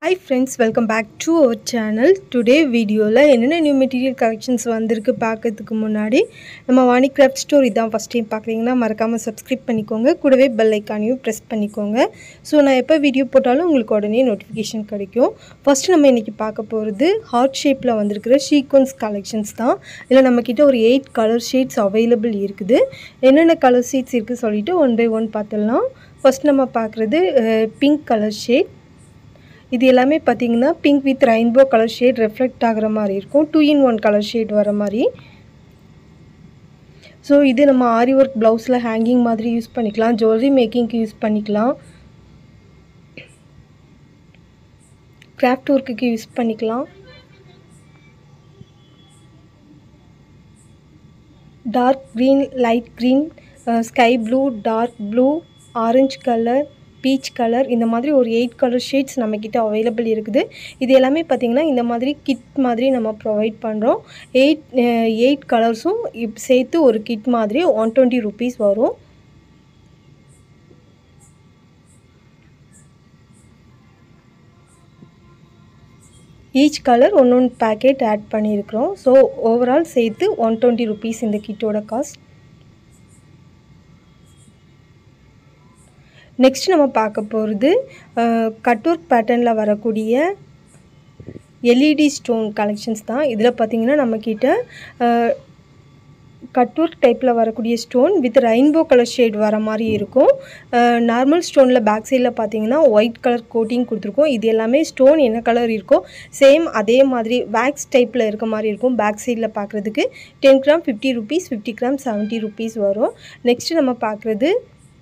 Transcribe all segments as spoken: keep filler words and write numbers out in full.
Hi friends, welcome back to our channel. Today video la enna new material collections vandirukku paakradhukku munadi nama Vani Craft Store idan first time paakringna marakama subscribe பண்ணிக்கோங்க கூடவே bell icon-ஐயும் press பண்ணிக்கோங்க so நான் எப்ப video போட்டாலும் உங்களுக்கு உடனே notification கிடைக்கும். First நம்ம இன்னைக்கு பார்க்க போறது heart shape ல வந்திருக்கிற sequence collections தான். இதுல நம்மகிட்ட ஒரு eight color shades available இருக்குது. என்னென்ன color shades இருக்கு சொல்லிட்டு one by one பார்த்தலாம். First நம்ம பார்க்கிறது pink color shade. இது எல்லாமே பாத்தீங்கன்னா pink with rainbow color shade reflect ஆகுற மாதிரி இருக்கும். two in one color shade வர மாதிரி. So இது நம்ம ஆரி work blouseல hanging மாதிரி யூஸ் பண்ணிக்கலாம். jewelry making க்கு யூஸ் பண்ணிக்கலாம். craft work க்கு யூஸ் பண்ணிக்கலாம். dark green, light green, uh, sky blue, dark blue, orange color, peach color இந்த மாதிரி ஒரு eight color shades நம்மகிட்ட available இருக்குது. இது எல்லாமே பாத்தீங்கன்னா இந்த மாதிரி kit மாதிரி நம்ம provide பண்றோம். eight eight கலர்ஸும் சேர்த்து ஒரு kit மாதிரி one twenty rupees வரும். each color one one packet add பண்ணியிருக்கிறோம். so overall சேர்த்து one twenty rupees இந்த kitோட cost. Next நம்ம பார்க்க போறது கட் வர்க் பேட்டர்ன்ல வரக்கூடிய L E D stone collections தான். இதுல பாத்தீங்கன்னா நம்மகிட்ட கட் வர்க் டைப்ல வரக்கூடிய stone with rainbow colour shade வர மாதிரி இருக்கும். நார்மல் ஸ்டோன்ல பேக் சைடுல பாத்தீங்கன்னா ஒயிட் கலர் கோட்டிங் கொடுத்திருக்கோம். இது எல்லாமே ஸ்டோன் என்ன கலர் இருக்கோ சேம் அதே மாதிரி wax டைப்ல இருக்க மாதிரி இருக்கும். பேக் சைடுல பார்க்கிறதுக்கு ten gram fifty rupees, fifty gram seventy rupees வரும். நெக்ஸ்ட் நம்ம பார்க்கிறது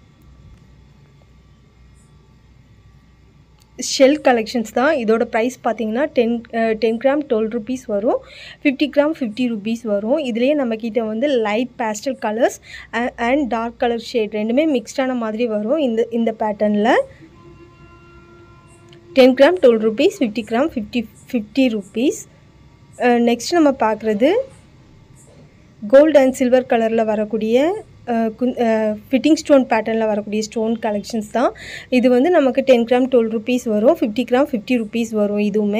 shell collections தான். இதோட price பாத்தீங்கன்னா ten gram twelve rupees வரும். fifty gram fifty rupees வரும். இதுலயே நம்மகிட்ட வந்து light pastel colors and dark color shade ரெண்டுமே mixed ஆன மாதிரி வரும் இந்த இந்த பேட்டர்ன்ல. ten gram twelve rupees, fifty gram fifty fifty rupees. Next நம்ம பார்க்கிறது gold and silver கலர்ல வரக்கூடிய ஃபிட்டிங் ஸ்டோன் பேட்டர்ன்ல வரக்கூடிய ஸ்டோன் கலெக்ஷன்ஸ் தான். இது வந்து நமக்கு ten gram twelve rupees வரும். fifty gram fifty rupees வரும். இதுவுமே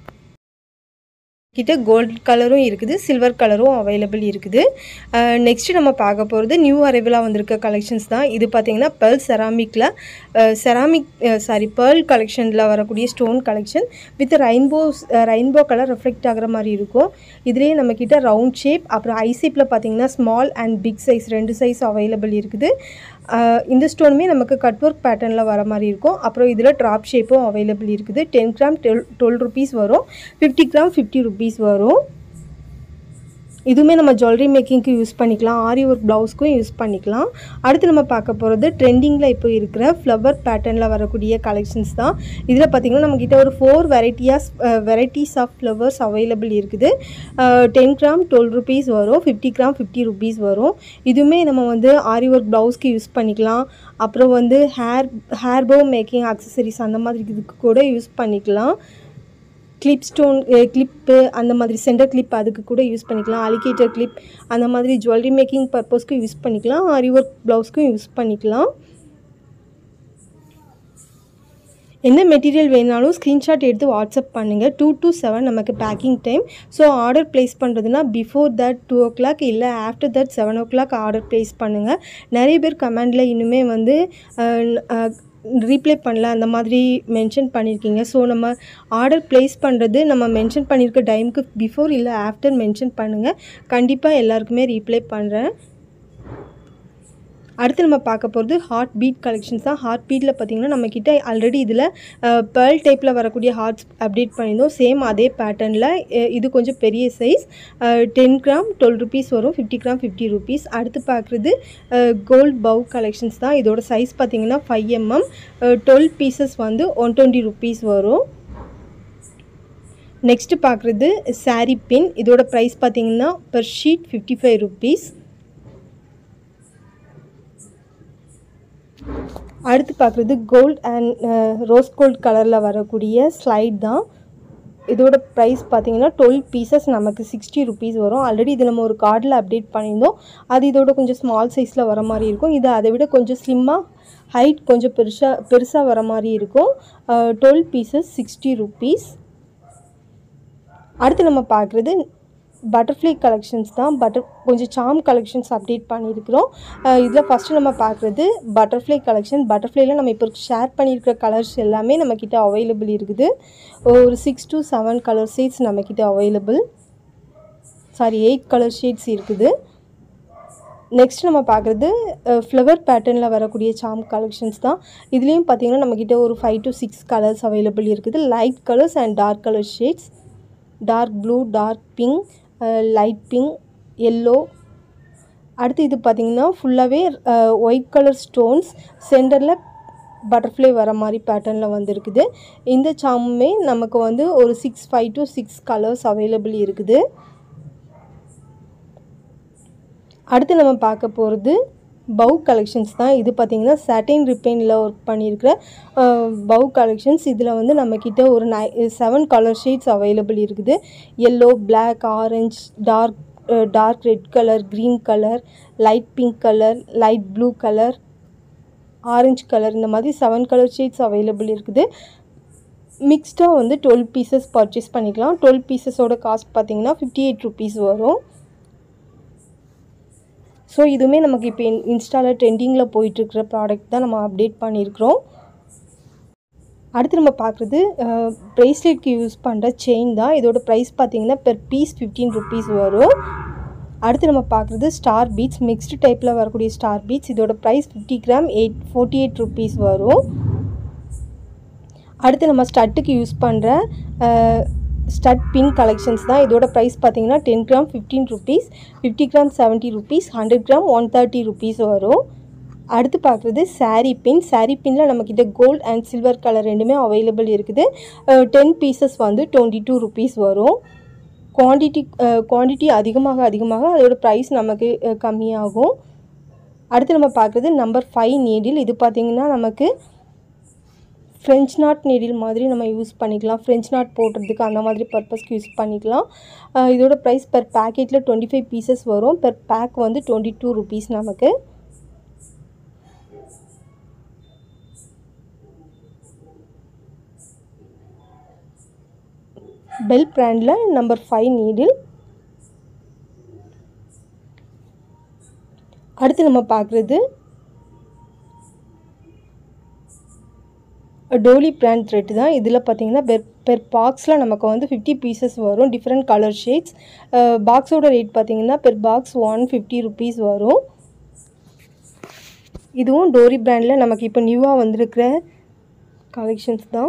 கிட்ட கோல்ட் கலரும் இருக்குது, சில்வர் கலரும் அவைலபிள் இருக்குது. நெக்ஸ்ட் நம்ம பார்க்க போறது நியூ அரைவலா வந்திருக்க கலெக்ஷன்ஸ் தான். இது பாத்தீங்கன்னா pearl செராமிக்ல செராமிக் சாரி pearl கலெக்ஷன்ல வரக்கூடிய stone collection with rainbow rainbow colour reflect ஆகுற மாதிரி இருக்கும். இதுலயே நம்ம கிட்ட ரவுண்ட் ஷேப் அப்புறம் ஐ ஷேப்ல பாத்தீங்கன்னா ஸ்மால் அண்ட் பிக் சைஸ் ரெண்டு சைஸ் அவைலபிள் இருக்குது. இந்த ஸ்டோனுமே நமக்கு கட் வர்க் பேட்டர்ன்ல வர மாதிரி இருக்கும். அப்புறம் இதுல டிராப் ஷேப்பும் அவைலபிள் இருக்குது. ten gram twelve rupees வரும். fifty gram fifty rupees வரும். இதுமே நம்ம jewelry making க்கு யூஸ் பண்ணிக்கலாம். ஆரி work blouseக்கும் யூஸ் பண்ணிக்கலாம். அடுத்து நம்ம பார்க்க போறது ட்ரெண்டிங்ல இப்போ இருக்கிற flower patternல வரக்கூடிய collections தான். இதுல பாத்தீங்கன்னா நமக்கிட்ட ஒரு four varieties varieties of flowers available இருக்குது. ten gram twelve rupees வரும். fifty gram fifty rupees வரும். இதுமே நம்ம வந்து ஆரி work blouseக்கு யூஸ் பண்ணிக்கலாம். அப்புறம் வந்து hair hair bow making accessories அந்த மாதிரி இதுக்கு கூட யூஸ் பண்ணிக்கலாம். கிளிப் ஸ்டோன் கிளிப் அந்த மாதிரி சென்டர் கிளிப் அதுக்கு கூட யூஸ் பண்ணிக்கலாம். அலிகேட்டர் கிளிப் அந்த மாதிரி ஜுவல்லரி மேக்கிங் பர்பஸ்க்கு யூஸ் பண்ணிக்கலாம். ஆரி வர்க் ப்ளவுஸ்க்கும் யூஸ் பண்ணிக்கலாம். என்ன மெட்டீரியல் வேணாலும் ஸ்கிரீன்ஷாட் எடுத்து வாட்ஸ்அப் பண்ணுங்க. two to seven நமக்கு packing time. So order place பண்ணுறதுனா before that two o'clock இல்லை after that seven o'clock order place பண்ணுங்கள். நிறைய பேர் கமெண்டில் இன்னுமே வந்து ரீப்ளை பண்ணல அந்த மாதிரி மென்ஷன் பண்ணியிருக்கீங்க. ஸோ நம்ம ஆர்டர் பிளேஸ் பண்ணுறது நம்ம மென்ஷன் பண்ணியிருக்க டைமுக்கு பிஃபோர் இல்லை ஆஃப்டர் மென்ஷன் பண்ணுங்கள். கண்டிப்பாக எல்லாருக்குமே ரீப்ளை பண்ணுறேன். அடுத்து நம்ம பார்க்க போகிறது ஹார்ட் பீட் கலெக்ஷன்ஸ் தான். ஹார்ட் பீட்டில் பார்த்தீங்கன்னா நம்மக்கிட்ட ஆல்ரெடி இதில் பேர்ல் டைப்பில் வரக்கூடிய ஹார்ட்ஸ் அப்டேட் பண்ணியிருந்தோம். சேம் அதே பேட்டர்னில் இது கொஞ்சம் பெரிய size ten gram twelve rupees வரும். Fifty gram fifty rupees. அடுத்து பார்க்குறது கோல்ட் பவு கலெக்ஷன்ஸ் தான். இதோட சைஸ் பார்த்தீங்கன்னா ஃபைவ் எம்எம் டுவெல் பீசஸ் வந்து ஒன் டுவெண்ட்டி ருபீஸ் வரும். நெக்ஸ்ட்டு பார்க்குறது சாரீ பின். இதோட ப்ரைஸ் பார்த்தீங்கன்னா per sheet fifty five rupees. அடுத்து பார்க்குறது கோல்ட் அண்ட் ரோஸ் கோல்ட் கலரில் வரக்கூடிய ஸ்லைட் தான். இதோட ப்ரைஸ் பார்த்தீங்கன்னா டுவெல் பீசஸ் நமக்கு சிக்ஸ்டி ருபீஸ் வரும். ஆல்ரெடி இது நம்ம ஒரு கார்டில் அப்டேட் பண்ணியிருந்தோம். அது இதோட கொஞ்சம் ஸ்மால் சைஸில் வர மாதிரி இருக்கும். இது அதை விட கொஞ்சம் ஸ்லிம்மாக ஹைட் கொஞ்சம் பெருசாக பெருசாக வர மாதிரி இருக்கும். Twelve pieces sixty rupees. அடுத்து நம்ம பார்க்குறது பட்டர்ஃப்ளை கலெக்ஷன்ஸ் தான். பட்டர் கொஞ்சம் சாம் கலெக்ஷன்ஸ் அப்டேட் பண்ணியிருக்கிறோம். இதில் ஃபஸ்ட்டு நம்ம பார்க்குறது பட்டர்ஃப்ளை கலெக்ஷன். பட்டர்ஃப்ளைல நம்ம இப்போ ஷேர் பண்ணியிருக்கிற கலர்ஸ் எல்லாமே நம்மக்கிட்ட அவைலபிள் இருக்குது. ஒரு six to seven colour shades நம்மக்கிட்ட available, sorry eight colour shades இருக்குது. நெக்ஸ்ட் நம்ம பார்க்குறது ஃப்ளவர் பேட்டர்னில் வரக்கூடிய சாம் கலெக்ஷன்ஸ் தான். இதுலேயும் பார்த்திங்கன்னா நம்மக்கிட்ட ஒரு five to six colours available இருக்குது. Light colours and dark colour shades, dark blue, dark pink, light pink, yellow. அடுத்து இது பார்த்திங்கன்னா ஃபுல்லாகவே ஒயிட் கலர் ஸ்டோன்ஸ் சென்டரில் பட்டர்ஃப்ளை வர மாதிரி பேட்டர்னில் வந்துருக்குது. இந்த சாமுமே நமக்கு வந்து ஒரு six five to six colours available இருக்குது. அடுத்து நம்ம பார்க்க போகிறது பவு கலெக்ஷன்ஸ் தான். இது பார்த்திங்கன்னா சாட்டின் ரிப்பைனில் ஒர்க் பண்ணியிருக்கிற பவு கலெக்ஷன்ஸ். இதில் வந்து நம்மக்கிட்ட ஒரு நை செவன் கலர் ஷேட்ஸ் அவைலபிள் இருக்குது. Yellow, black, orange, dark dark red colour, green colour, light pink colour, light blue colour, orange colour, இந்த மாதிரி செவன் கலர் ஷேட்ஸ் அவைலபிள் இருக்குது. மிக்ஸ்டாக வந்து டுவெல் பீசஸ் பர்ச்சேஸ் பண்ணிக்கலாம். டுவெல் பீசஸோட காஸ்ட் பார்த்திங்கன்னா ஃபிஃப்டி எயிட் ருபீஸ் வரும். ஸோ இதுவுமே நமக்கு இப்போ இன் இன்ஸ்டாவில் ட்ரெண்டிங்கில் போயிட்டுருக்கிற ப்ராடக்ட் தான் நம்ம அப்டேட் பண்ணியிருக்கிறோம். அடுத்து நம்ம பார்க்குறது ப்ரேஸ்லெட்க்கு யூஸ் பண்ணுற செயின் தான். இதோட ப்ரைஸ் பார்த்திங்கன்னா பெர் பீஸ் ஃபிஃப்டீன் ருபீஸ் வரும். அடுத்து நம்ம பார்க்குறது ஸ்டார் பீட்ஸ், மிக்ஸ்டு டைப்பில் வரக்கூடிய ஸ்டார் பீட்ஸ். இதோட price fifty gram eight forty eight rupees வரும். அடுத்து நம்ம ஸ்டட்டுக்கு யூஸ் பண்ணுற ஸ்டட் பின் கலெக்ஷன்ஸ் தான். இதோட ப்ரைஸ் பார்த்திங்கன்னா ten gram fifteen rupees, fifty gram seventy rupees, hundred gram one thirty rupees வரும். அடுத்து பார்க்குறது சாரீ பின். சாரீ பின்னில் நம்மக்கிட்ட கோல்ட் அண்ட் சில்வர் கலர் ரெண்டுமே அவைலபிள் இருக்குது. டென் பீசஸ் வந்து டுவெண்ட்டி டூ ருபீஸ் வரும். குவான்டிட்டி குவான்டிட்டி அதிகமாக அதிகமாக அதோட ப்ரைஸ் நமக்கு கம்மியாகும். அடுத்து நம்ம பார்க்குறது நம்பர் ஃபைவ் நீடில். இது பார்த்திங்கன்னா நமக்கு ஃப்ரெஞ்ச் நாட் நீடில் மாதிரி நம்ம யூஸ் பண்ணிக்கலாம். ஃப்ரெஞ்ச் நாட் போடுறதுக்கு அந்த மாதிரி பர்பஸ்க்கு யூஸ் பண்ணிக்கலாம். இதோட ப்ரைஸ் பெர் பேக்கெட்டில் டுவெண்ட்டி ஃபைவ் பீசஸ் வரும். பெர் பேக் வந்து டுவெண்ட்டி டூ ருபீஸ் நமக்கு. பெல் பிராண்டில் நம்பர் ஃபைவ் நீடில். அடுத்து நம்ம பார்க்குறது டோலி பிராண்ட் த்ரெட் தான். இதில் பார்த்திங்கன்னா பெர் பெர் பாக்ஸில் நமக்கு வந்து ஃபிஃப்டி பீசஸ் வரும். Different colour shades. பாக்ஸோட ரேட் பார்த்திங்கன்னா per box one fifty rupees வரும். இதுவும் டோரி பிராண்டில் நமக்கு இப்போ நியூவாக வந்திருக்கிற கலெக்ஷன்ஸ் தான்.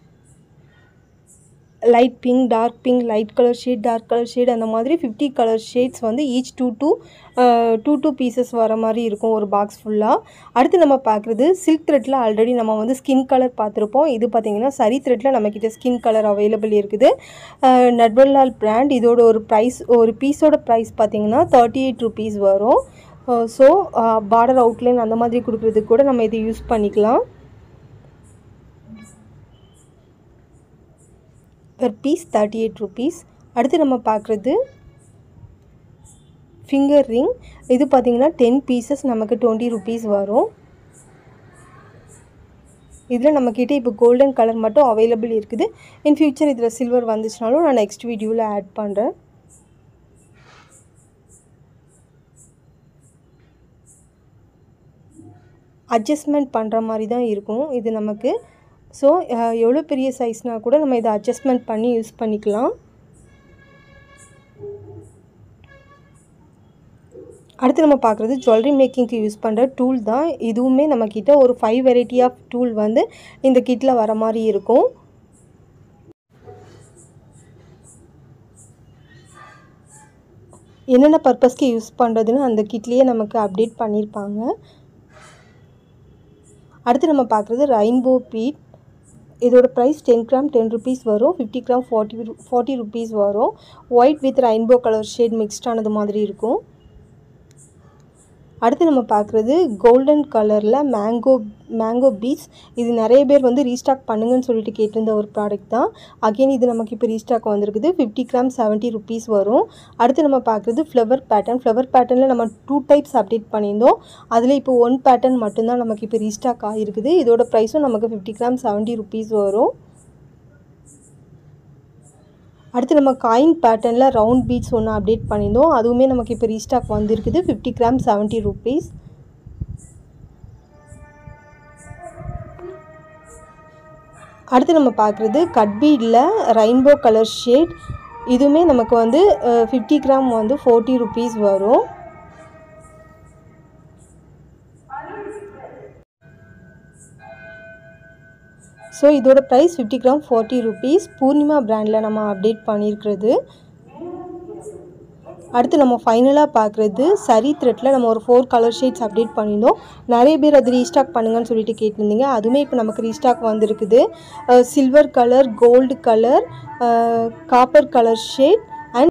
Light pink, dark pink, light colour shade, dark colour shade, அந்த மாதிரி ஃபிஃப்டி கலர் ஷேட்ஸ் வந்து each two two two two pieces வர மாதிரி இருக்கும் ஒரு பாக்ஸ் ஃபுல்லாக. அடுத்து நம்ம பார்க்குறது சில்க் த்ரெட்டில் ஆல்ரெடி நம்ம வந்து ஸ்கின் கலர் பார்த்துருப்போம். இது பார்த்திங்கன்னா சரி த்ரெட்டில் நம்மக்கிட்ட ஸ்கின் கலர் அவைலபிள் இருக்குது. நட்வல்லால் பிராண்ட். இதோட ஒரு ப்ரைஸ் ஒரு பீஸோட ப்ரைஸ் பார்த்திங்கன்னா தேர்ட்டி எயிட் ருபீஸ் வரும். ஸோ பார்டர் அவுட்லைன் அந்த மாதிரி கொடுக்குறதுக்கு கூட நம்ம இதை யூஸ் பண்ணிக்கலாம். Per piece thirty eight rupees. அடுத்து நம்ம பார்க்குறது ஃபிங்கர் ரிங். இது பார்த்திங்கன்னா டென் பீசஸ் நமக்கு டுவெண்ட்டி ருபீஸ் வரும். இதில் நம்மக்கிட்ட இப்போ கோல்டன் கலர் மட்டும் அவைலபிள் இருக்குது. இன் ஃபியூச்சர் இதில் சில்வர் வந்துச்சுனாலும் நான் நெக்ஸ்ட் வீடியோவில் ஆட் பண்ணுறேன். அட்ஜஸ்ட்மெண்ட் பண்ணுற மாதிரி தான் இருக்கும் இது நமக்கு. ஸோ எவ்வளோ பெரிய சைஸ்னால் கூட நம்ம இதை அட்ஜஸ்ட்மெண்ட் பண்ணி யூஸ் பண்ணிக்கலாம். அடுத்து நம்ம பார்க்குறது ஜுவல்லரி மேக்கிங்க்கு யூஸ் பண்ணுற டூல் தான். இதுவுமே நம்மக்கிட்ட ஒரு ஃபைவ் வெரைட்டி ஆஃப் டூல் வந்து இந்த கிட்டில் வர மாதிரி இருக்கும். என்னென்ன பர்பஸ்க்கு யூஸ் பண்ணுறதுன்னு அந்த கிட்லேயே நமக்கு அப்டேட் பண்ணியிருப்பாங்க. அடுத்து நம்ம பார்க்குறது ரெயின்போ பீட். இதோட price ten gram ten rupees வரும். Fifty gram forty forty rupees வரும். White with rainbow colour shade மிக்ஸ்டானது மாதிரி இருக்கும். அடுத்து நம்ம பார்க்குறது கோல்டன் கலரில் மேங்கோ மேங்கோ பீட்ஸ். இது நிறைய பேர் வந்து ரீஸ்டாக் பண்ணுங்கன்னு சொல்லிட்டு கேட்டிருந்த ஒரு ப்ராடக்ட் தான். அகெயின் இது நமக்கு இப்போ ரீஸ்டாக் வந்திருக்குது. ஃபிஃப்டி கிராம் செவன்ட்டி ருபீஸ் வரும். அடுத்து நம்ம பார்க்குறது ஃப்ளவர் பேட்டர்ன். ஃப்ளவர் பேட்டர்னில் நம்ம டூ டைப்ஸ் அப்டேட் பண்ணியிருந்தோம். அதில் இப்போ ஒன் பேட்டர்ன் மட்டும்தான் நமக்கு இப்போ ரீஸ்டாக் ஆகிருக்குது. இதோட ப்ரைஸும் நமக்கு ஃபிஃப்டி கிராம் செவன்ட்டி ருபீஸ் வரும். அடுத்து நம்ம காயின் பேட்டர்னில் ரவுண்ட் பீட்ஸ் ஒன்று அப்டேட் பண்ணியிருந்தோம். அதுவுமே நமக்கு இப்போ ரீஸ்டாக் வந்திருக்குது. Fifty gram seventy rupees. அடுத்து நம்ம பார்க்குறது கட் பீடில் ரெயின்போ கலர் ஷேட். இதுவுமே நமக்கு வந்து ஃபிஃப்டி கிராம் வந்து ஃபோர்ட்டி ருபீஸ் வரும். ஸோ இதோட price fifty gram forty rupees. Purnima பிராண்டில் நம்ம அப்டேட் பண்ணியிருக்கிறது. அடுத்து நம்ம ஃபைனலாக பார்க்குறது சரி த்ரெட்டில் நம்ம ஒரு ஃபோர் கலர் ஷேட்ஸ் அப்டேட் பண்ணியிருந்தோம். நிறைய பேர் அது ரீஸ்டாக் பண்ணுங்கன்னு சொல்லிட்டு கேட்டிருந்தீங்க. அதுவுமே இப்போ நமக்கு ரீஸ்டாக் வந்திருக்குது. Silver colour, gold colour, copper colour shade,